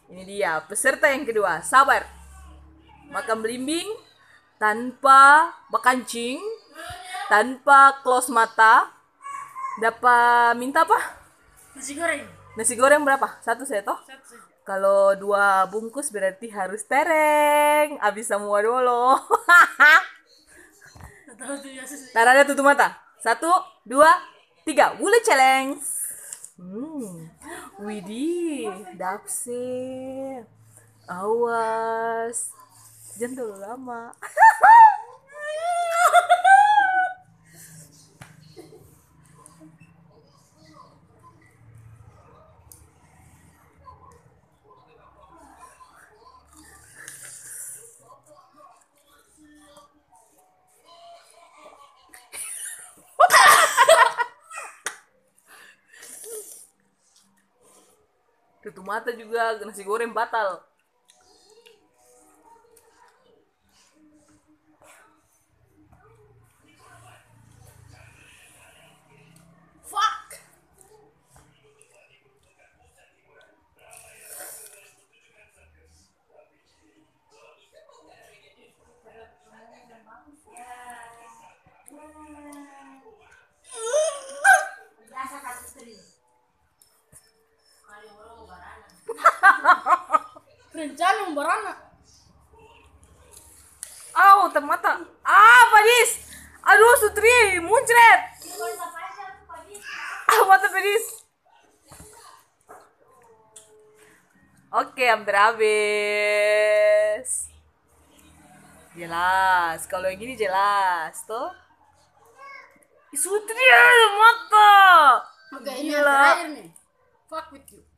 Ini dia peserta yang kedua. Sabar. Makan belimbing tanpa bakancing, tanpa close mata. Dapat minta apa? Nasi goreng. Nasi goreng berapa? Satu saya toh? Satu saja. Kalau 2 bungkus berarti harus tereng. Habis semua dulu. Tahu tuh biasa sih. Tarada tutup mata. 1, 2, 3. Bulu celeng. Widih, dapse. Awas. Jangan terlalu lama. Tutup mata juga, nasi goreng batal. Fuck. Rencana membarana. Au, termata. Ah, pedis. Aduh, Sutri, muncret. Ah, mata pedis. Oke, hampir habis. Jelas. Kalau yang gini jelas, tuh. Sutri, mata. Oke, ini Gila. terakhir nih. Fuck with you.